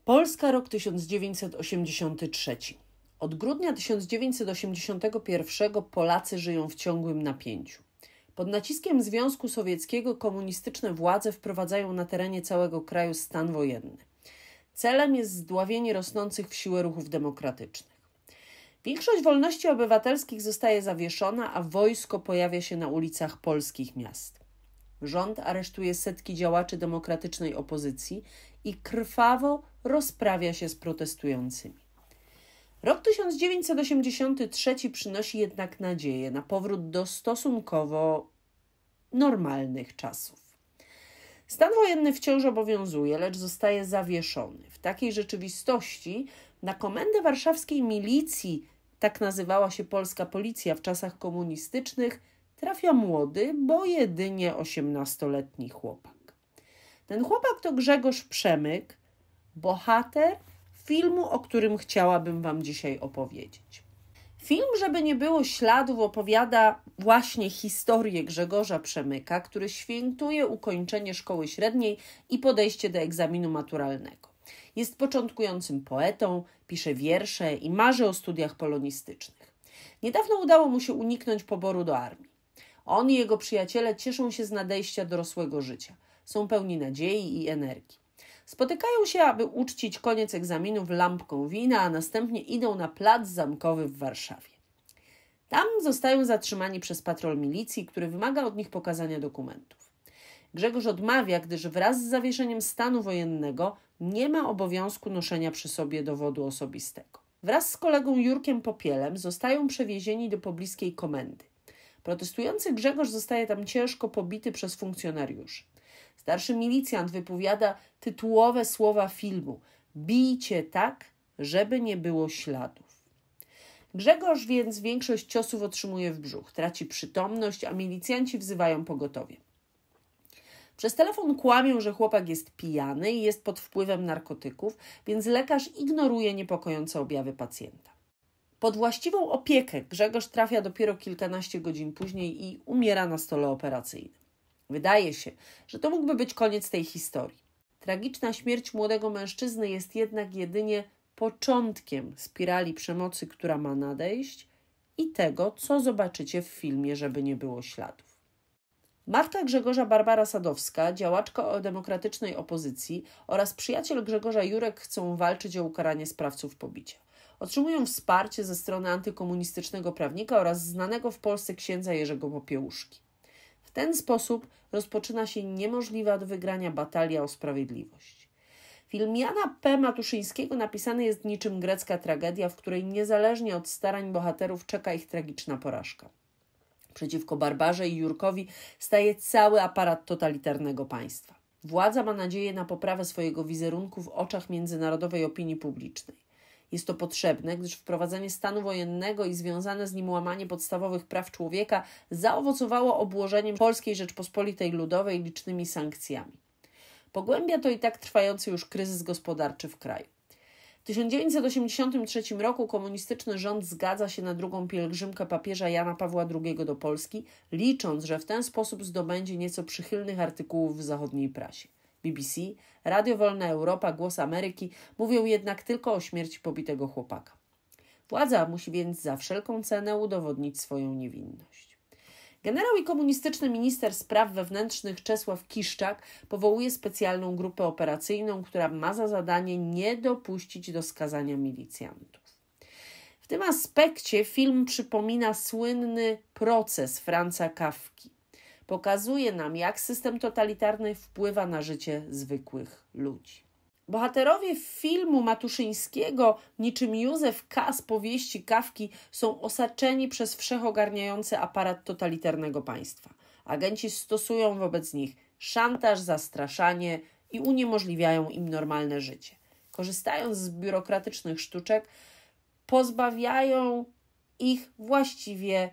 Polska, rok 1983. Od grudnia 1981 Polacy żyją w ciągłym napięciu. Pod naciskiem Związku Sowieckiego komunistyczne władze wprowadzają na terenie całego kraju stan wojenny. Celem jest zdławienie rosnących w siłę ruchów demokratycznych. Większość wolności obywatelskich zostaje zawieszona, a wojsko pojawia się na ulicach polskich miast. Rząd aresztuje setki działaczy demokratycznej opozycji i krwawo rozprawia się z protestującymi. Rok 1983 przynosi jednak nadzieję na powrót do stosunkowo normalnych czasów. Stan wojenny wciąż obowiązuje, lecz zostaje zawieszony. W takiej rzeczywistości na komendę warszawskiej milicji, tak nazywała się polska policja w czasach komunistycznych, trafia młody, bo jedynie 18-letni chłopak. Ten chłopak to Grzegorz Przemyk, bohater filmu, o którym chciałabym Wam dzisiaj opowiedzieć. Film, żeby nie było śladów, opowiada właśnie historię Grzegorza Przemyka, który świętuje ukończenie szkoły średniej i podejście do egzaminu maturalnego. Jest początkującym poetą, pisze wiersze i marzy o studiach polonistycznych. Niedawno udało mu się uniknąć poboru do armii. On i jego przyjaciele cieszą się z nadejścia dorosłego życia. Są pełni nadziei i energii. Spotykają się, aby uczcić koniec egzaminów lampką wina, a następnie idą na plac zamkowy w Warszawie. Tam zostają zatrzymani przez patrol milicji, który wymaga od nich pokazania dokumentów. Grzegorz odmawia, gdyż wraz z zawieszeniem stanu wojennego nie ma obowiązku noszenia przy sobie dowodu osobistego. Wraz z kolegą Jurkiem Popielem zostają przewiezieni do pobliskiej komendy. Protestujący Grzegorz zostaje tam ciężko pobity przez funkcjonariuszy. Starszy milicjant wypowiada tytułowe słowa filmu: bijcie tak, żeby nie było śladów. Grzegorz więc większość ciosów otrzymuje w brzuch, traci przytomność, a milicjanci wzywają pogotowie. Przez telefon kłamią, że chłopak jest pijany i jest pod wpływem narkotyków, więc lekarz ignoruje niepokojące objawy pacjenta. Pod właściwą opiekę Grzegorz trafia dopiero kilkanaście godzin później i umiera na stole operacyjnym. Wydaje się, że to mógłby być koniec tej historii. Tragiczna śmierć młodego mężczyzny jest jednak jedynie początkiem spirali przemocy, która ma nadejść, i tego, co zobaczycie w filmie, żeby nie było śladów. Matka Grzegorza, Barbara Sadowska, działaczka demokratycznej opozycji, oraz przyjaciel Grzegorza Jurek chcą walczyć o ukaranie sprawców pobicia. Otrzymują wsparcie ze strony antykomunistycznego prawnika oraz znanego w Polsce księdza Jerzego Popiełuszki. W ten sposób rozpoczyna się niemożliwa do wygrania batalia o sprawiedliwość. Film Jana P. Matuszyńskiego napisany jest niczym grecka tragedia, w której niezależnie od starań bohaterów czeka ich tragiczna porażka. Przeciwko Barbarze i Jurkowi staje cały aparat totalitarnego państwa. Władza ma nadzieję na poprawę swojego wizerunku w oczach międzynarodowej opinii publicznej. Jest to potrzebne, gdyż wprowadzenie stanu wojennego i związane z nim łamanie podstawowych praw człowieka zaowocowało obłożeniem Polskiej Rzeczpospolitej Ludowej licznymi sankcjami. Pogłębia to i tak trwający już kryzys gospodarczy w kraju. W 1983 roku komunistyczny rząd zgadza się na drugą pielgrzymkę papieża Jana Pawła II do Polski, licząc, że w ten sposób zdobędzie nieco przychylnych artykułów w zachodniej prasie. BBC, Radio Wolna Europa, Głos Ameryki mówią jednak tylko o śmierci pobitego chłopaka. Władza musi więc za wszelką cenę udowodnić swoją niewinność. Generał i komunistyczny minister spraw wewnętrznych Czesław Kiszczak powołuje specjalną grupę operacyjną, która ma za zadanie nie dopuścić do skazania milicjantów. W tym aspekcie film przypomina słynny Proces Franza Kafki. Pokazuje nam, jak system totalitarny wpływa na życie zwykłych ludzi. Bohaterowie filmu Matuszyńskiego, niczym Józef K. z powieści Kafki, są osaczeni przez wszechogarniający aparat totalitarnego państwa. Agenci stosują wobec nich szantaż, zastraszanie i uniemożliwiają im normalne życie. Korzystając z biurokratycznych sztuczek, pozbawiają ich właściwie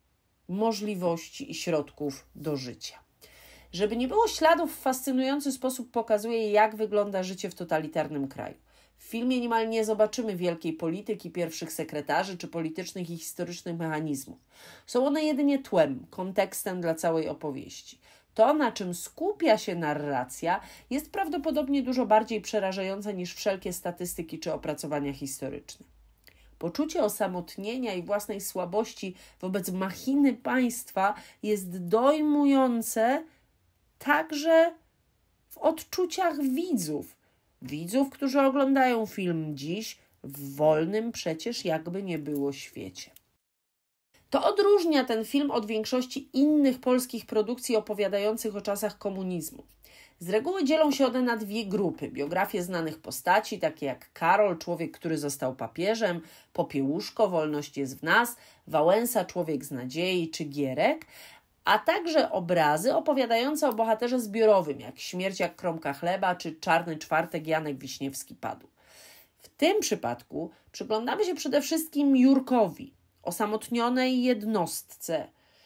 możliwości i środków do życia. Żeby nie było śladów, w fascynujący sposób pokazuje, jak wygląda życie w totalitarnym kraju. W filmie niemal nie zobaczymy wielkiej polityki, pierwszych sekretarzy czy politycznych i historycznych mechanizmów. Są one jedynie tłem, kontekstem dla całej opowieści. To, na czym skupia się narracja, jest prawdopodobnie dużo bardziej przerażające niż wszelkie statystyki czy opracowania historyczne. Poczucie osamotnienia i własnej słabości wobec machiny państwa jest dojmujące także w odczuciach widzów. Widzów, którzy oglądają film dziś w wolnym przecież jakby nie było świecie. To odróżnia ten film od większości innych polskich produkcji opowiadających o czasach komunizmu. Z reguły dzielą się one na dwie grupy. Biografie znanych postaci, takie jak Karol, człowiek, który został papieżem, Popiełuszko, Wolność jest w nas, Wałęsa, Człowiek z nadziei czy Gierek, a także obrazy opowiadające o bohaterze zbiorowym, jak Śmierć jak kromka chleba czy Czarny czwartek Janek Wiśniewski padł. W tym przypadku przyglądamy się przede wszystkim Jurkowi, osamotnionej jednostce,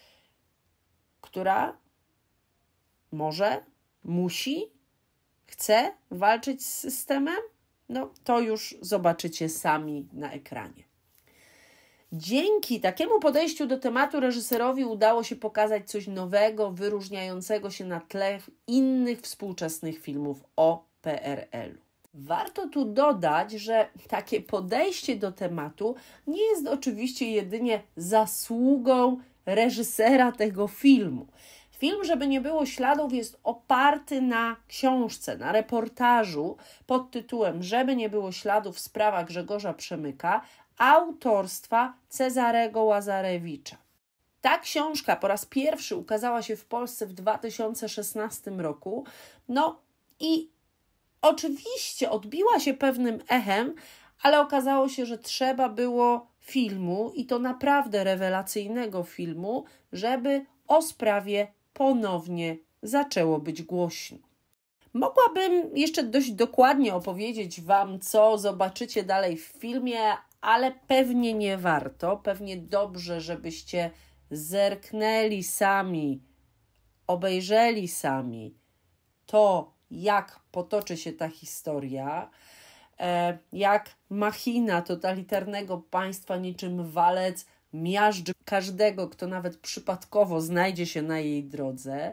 która może, musi, chce walczyć z systemem? No to już zobaczycie sami na ekranie. Dzięki takiemu podejściu do tematu reżyserowi udało się pokazać coś nowego, wyróżniającego się na tle innych współczesnych filmów o PRL-u. Warto tu dodać, że takie podejście do tematu nie jest oczywiście jedynie zasługą reżysera tego filmu. Film, żeby nie było śladów, jest oparty na książce, na reportażu pod tytułem Żeby nie było śladów, sprawa Grzegorza Przemyka, autorstwa Cezarego Łazarewicza. Ta książka po raz pierwszy ukazała się w Polsce w 2016 roku, no i oczywiście odbiła się pewnym echem, ale okazało się, że trzeba było filmu, i to naprawdę rewelacyjnego filmu, żeby o sprawie ponownie zaczęło być głośno. Mogłabym jeszcze dość dokładnie opowiedzieć Wam, co zobaczycie dalej w filmie, ale pewnie nie warto. Pewnie dobrze, żebyście zerknęli sami, obejrzeli sami to, jak potoczy się ta historia, jak machina totalitarnego państwa niczym walec miażdży każdego, kto nawet przypadkowo znajdzie się na jej drodze.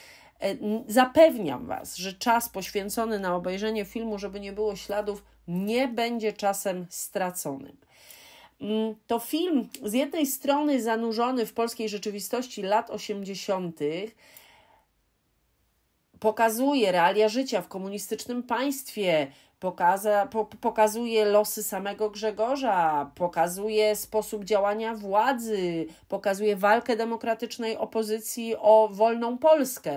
Zapewniam Was, że czas poświęcony na obejrzenie filmu, żeby nie było śladów, nie będzie czasem straconym. To film z jednej strony zanurzony w polskiej rzeczywistości lat 80., pokazuje realia życia w komunistycznym państwie, pokazuje losy samego Grzegorza, pokazuje sposób działania władzy, pokazuje walkę demokratycznej opozycji o wolną Polskę.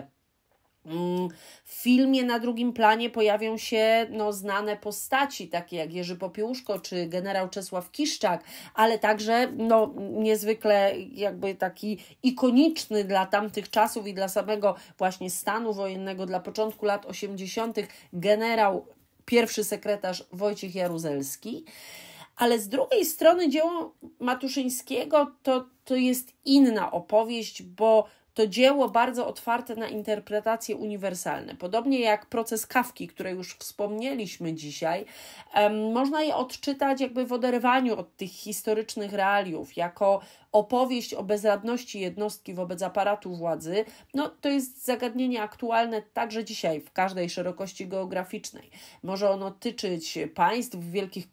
W filmie na drugim planie pojawią się znane postaci, takie jak Jerzy Popiełuszko czy generał Czesław Kiszczak, ale także niezwykle jakby taki ikoniczny dla tamtych czasów i dla samego właśnie stanu wojennego, dla początku lat 80. generał, pierwszy sekretarz Wojciech Jaruzelski. Ale z drugiej strony dzieło Matuszyńskiego to jest inna opowieść, bo to dzieło bardzo otwarte na interpretacje uniwersalne. Podobnie jak Proces Kafki, które już wspomnieliśmy dzisiaj, można je odczytać jakby w oderwaniu od tych historycznych realiów, jako opowieść o bezradności jednostki wobec aparatu władzy. To jest zagadnienie aktualne także dzisiaj w każdej szerokości geograficznej. Może ono tyczyć państw, wielkich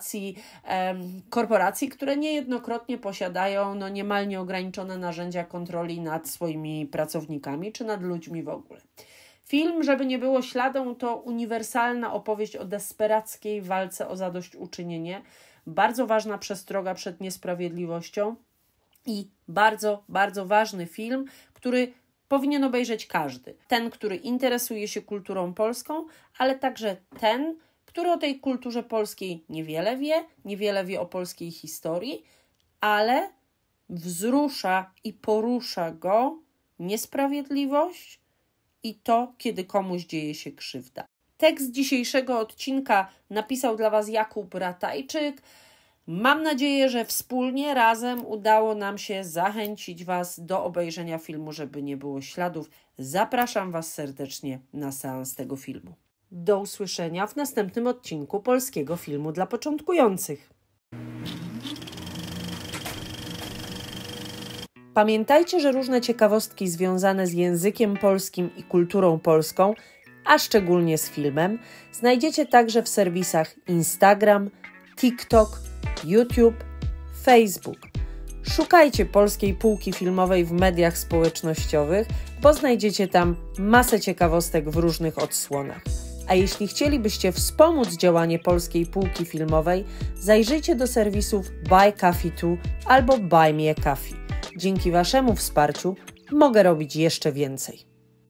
korporacji, które niejednokrotnie posiadają niemal nieograniczone narzędzia kontroli nad swoimi pracownikami czy nad ludźmi w ogóle. Film, żeby nie było śladą, to uniwersalna opowieść o desperackiej walce o zadośćuczynienie, bardzo ważna przestroga przed niesprawiedliwością i bardzo, bardzo ważny film, który powinien obejrzeć każdy. Ten, który interesuje się kulturą polską, ale także ten, który o tej kulturze polskiej niewiele wie o polskiej historii, ale wzrusza i porusza go niesprawiedliwość i to, kiedy komuś dzieje się krzywda. Tekst dzisiejszego odcinka napisał dla Was Jakub Ratajczyk. Mam nadzieję, że wspólnie, razem udało nam się zachęcić Was do obejrzenia filmu, żeby nie było śladów. Zapraszam Was serdecznie na seans tego filmu. Do usłyszenia w następnym odcinku Polskiego Filmu dla Początkujących. Pamiętajcie, że różne ciekawostki związane z językiem polskim i kulturą polską, a szczególnie z filmem, znajdziecie także w serwisach Instagram, TikTok, YouTube, Facebook. Szukajcie Polskiej Półki Filmowej w mediach społecznościowych, bo znajdziecie tam masę ciekawostek w różnych odsłonach. A jeśli chcielibyście wspomóc działanie Polskiej Półki Filmowej, zajrzyjcie do serwisów Buy Coffee To albo Buy Me a Coffee. Dzięki Waszemu wsparciu mogę robić jeszcze więcej.